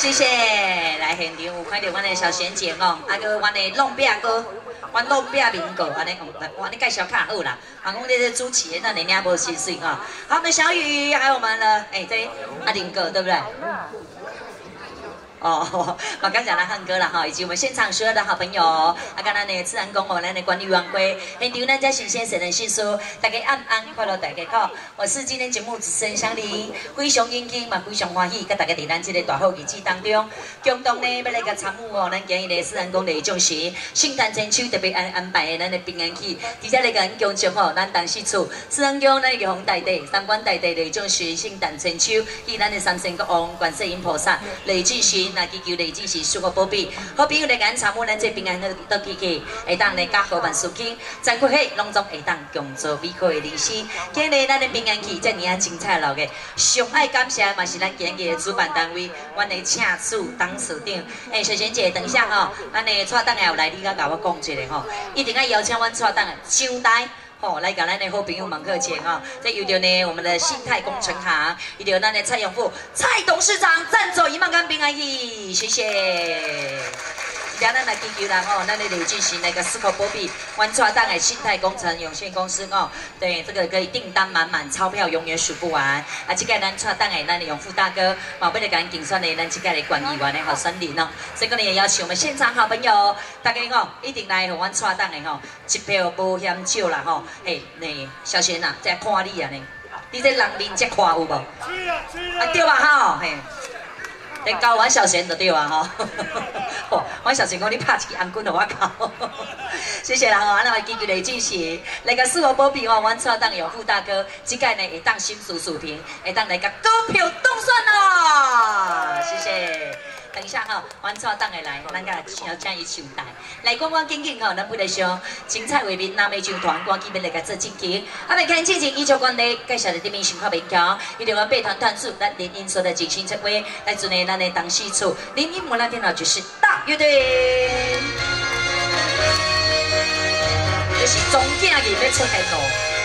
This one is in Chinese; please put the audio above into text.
谢谢，来现场有看到阮的小贤姐哦，啊个阮的弄饼哥，阮弄饼面哥，安尼，我安尼介绍较好啦。啊，讲你这主持人那你领无薪水啊？好，我们小雨还有我们的这阿林哥对不对？哦，我刚讲了汉哥了哈，以及我们现场所有的好朋友，啊，刚才呢自然公我们的管理员会，现场咱家新先生的信书，大家安安快乐大家好，我是今天节目主持人香玲，非常荣幸嘛，非常欢喜，跟大家在咱这个大好日子当中，共同呢要来个参与哦，咱今日的自然公的种时，圣诞千秋特别安排的咱的平安喜，直接来个咱恭祝哦，咱当时处自然公咱玉皇大帝、三官大帝的种时圣诞千秋，以咱的三圣国王、观世音菩萨来进行。那祈求累积是祝福保庇，好朋友来咱参与咱这平安的日子，会当来甲好万事兴，全国喜拢总会当共做美好的日子。今日咱的平安期这么啊精彩落嘅，上爱感谢嘛是咱今日的主办单位，阮的请主董事长，小贤姐，等一下吼，咱的蔡董有来，你甲我讲一下吼，一定要邀请阮蔡董上台。哦，来给咱的好朋友们客气哈！这有着呢，我们的信泰工程行，有着咱的蔡永富蔡董事长赞助1万元平安喜，谢谢。今日咱来祈求啦吼，咱的累进行那个思考保庇，阮蔡党的信泰工程有限公司哦，对，这个可以订单满满，钞票永远数不完。啊，这个咱蔡党的咱的永富大哥，宝贝的赶紧算的咱这个的管议员的好森林哦，这个呢也邀请我们现场好朋友，大家哦一定来和阮蔡党的吼，一票无嫌少啦吼，嘿，呢小贤呐，在看你啊呢，你这人面这看有无？啊对吧吼，嘿。你教阮小贤就对啊吼，阮小贤讲你拍一个红棍互我教，谢谢啦吼，咱来继续来进行，来个四活保庇吼，阮蔡党有富大哥，即届呢会当心事水平，会当来个高票当选咯，谢谢。等一下哈，阮蔡党的来，咱甲邀请伊上台，来讲讲紧紧吼，咱不得上精彩画面，南美剧团赶紧要来甲做进行。啊，未看进行依照惯例，介绍的对面情况勉强，一定要备团团数，咱连因所的进行策划，来自呢咱的当事处，林荫木兰电脑就是大乐队，就是总经理要出现咯。